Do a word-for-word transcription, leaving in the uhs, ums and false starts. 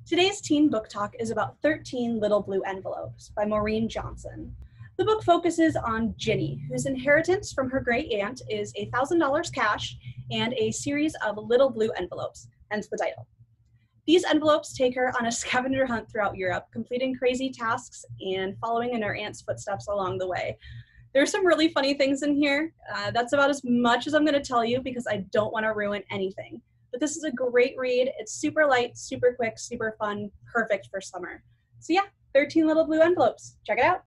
Today's teen book talk is about thirteen Little Blue Envelopes by Maureen Johnson. The book focuses on Ginny, whose inheritance from her great aunt is one thousand dollars cash and a series of little blue envelopes, hence the title. These envelopes take her on a scavenger hunt throughout Europe, completing crazy tasks and following in her aunt's footsteps along the way. There's some really funny things in here. Uh, that's about as much as I'm going to tell you because I don't want to ruin anything. But this is a great read. It's super light, super quick, super fun, perfect for summer. So yeah, thirteen Little Blue Envelopes. Check it out.